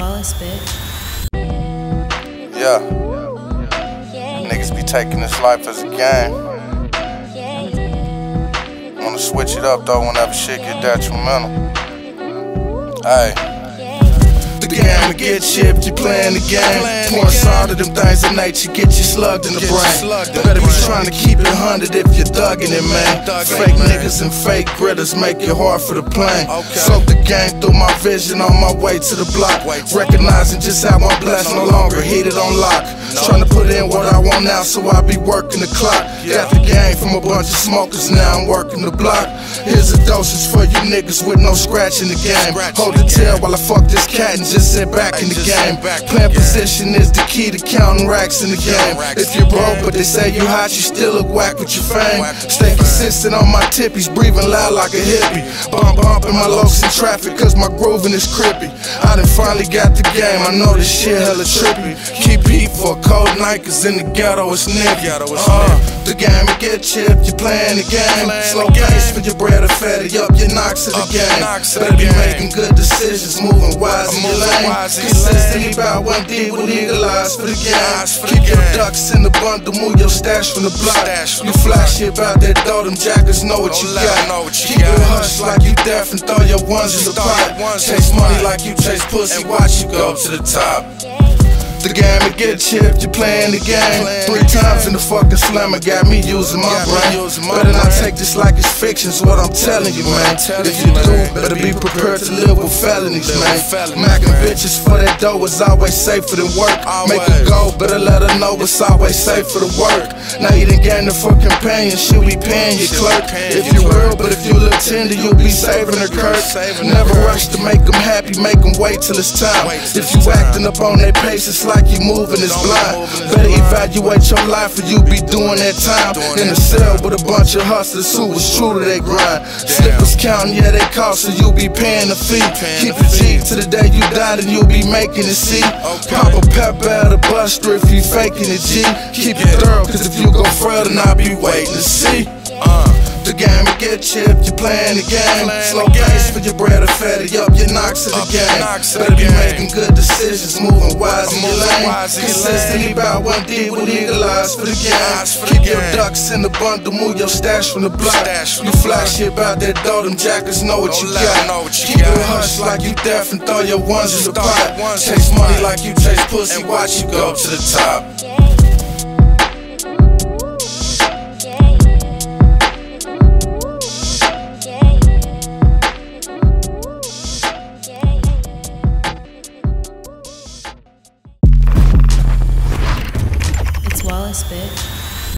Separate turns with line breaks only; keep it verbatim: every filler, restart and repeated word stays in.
Wallace, bitch.
Yeah. Niggas be taking this life as a game. Wanna switch it up though whenever shit get detrimental. Ayy. The game will get you if you playing the game. Pouring salt of them things in nature get you slugged in the brain. You better be trying to keep it hundred if you're thugging it, man. Fake niggas and fake gritters make it hard for the plane. Soak the game through my vision on my way to the block. Recognizing just how I'm blessed, no longer heated on lock. Trying to put in what I want now, so I be working the clock. Got the game from a bunch of smokers, now I'm working the block. Here's a dosage for you niggas with no scratch in the game. Hold the tail while I fuck this cat and just sit back in the game. Playing position is the key to counting racks in the game. If you're broke but they say you hot, you still look whack with your fame. Stay consistent on my tippies, breathing loud like a hippie. Bump bumping my locs in traffic cause my grooving is crippy. I done finally got the game, I know this shit hella trippy. Keep heat for a cold night cause in the ghetto it's nippy. Uh, the game will get you if you playing the game. Slow pace for your bread or fatty up your knocks of the game. Better be making good decisions, moving wise in your lane. Consistently about one deed with eagle eyes for the game. Keep your ducks in the bundle, move your stash from the block. You flash shit about that dough, them jackers know what you got. Keep it hush like you deaf and throw your ones in the pot. Chase money like you chase pussy, watch you go to the top. The game will get you if you playing the game. Three times in the fucking slammer got me using my brain. Better not take this like it's fiction's what I'm telling you, man. If you do, better be prepared to live with felonies, man. Macking bitches for that dough is always safer than work. Make her go, better let her know it's always safer to work. Now you done gained a fucking companion, she'll be paying your clerk. If you real, but if you look tender, you'll be saving her curse. Never rush to make them happy, make them wait till it's time. If you acting up on their pace, it's like you moving is blind. Better evaluate your life or you be doing that time in a cell with a bunch of hustlers who was true to their grind. Slippers counting, yeah they cost, so you be paying the fee. Keep it G to the day you die and you'll be making it C. Pop a pepper at a buster if you faking it G. Keep it thorough cause if you go further then I'll be waiting to see. uh. The game will get you if you playing the game. Slow pace for your bread or fatty up your knocks of the game. Better be making good decisions, moving wise in your lane. Consistently about one deed with eagle eyes for the game. Keep your ducks in the bundle, move your stash from the block. You flash shit about that dough, them jackers know what you got. Keep it hush like you deaf and throw your ones in the pot. Chase money like you chase pussy, watch you go to the top.
Wallace, bitch.